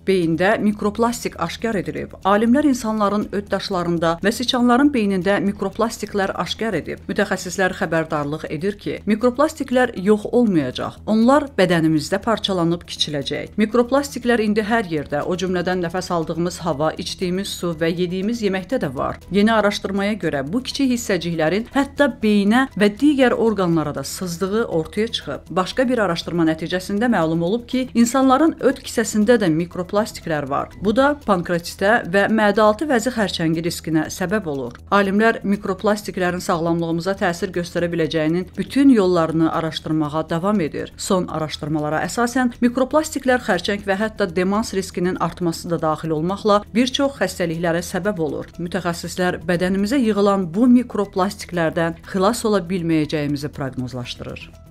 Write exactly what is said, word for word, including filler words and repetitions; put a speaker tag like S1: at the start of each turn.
S1: Beyində mikroplastik aşkar edilib. Alimlər insanların öddaşlarında və siçanların beynində mikroplastiklər aşkar edib. Mütəxəssislər xəbərdarlıq edir ki, mikroplastiklər yox olmayacaq. Onlar bədənimizdə parçalanıb kiçiləcək. Mikroplastiklər indi hər yerdə, o cümlədən nəfəs aldığımız hava, içdiyimiz su və yediyimiz yeməkdə də var. Yeni araşdırmaya görə bu kiçik hissəciklərin hətta beynə və digər orqanlara da sızdığı ortaya çıxıb. Başqa bir araşdırma nəticəsində məlum olub ki, insanların öd kisəsində də mikroplastiklər var. Bu da pankreatitə və mədə-altı vəzi xərçəngi riskinə səbəb olur. Alimlər mikroplastiklərin sağlamlığımıza təsir göstərə biləcəyinin bütün yollarını araşdırmağa davam edir. Son araşdırmalara əsasən mikroplastiklər xərçəng və hətta demans riskinin artması da daxil olmaqla bir çox xəstəliklərə səbəb olur. Mütəxəssislər bədənimizə yığılan bu mikroplastiklərdən xilas ola bilməyəcəyimizi proqnozlaşdırır.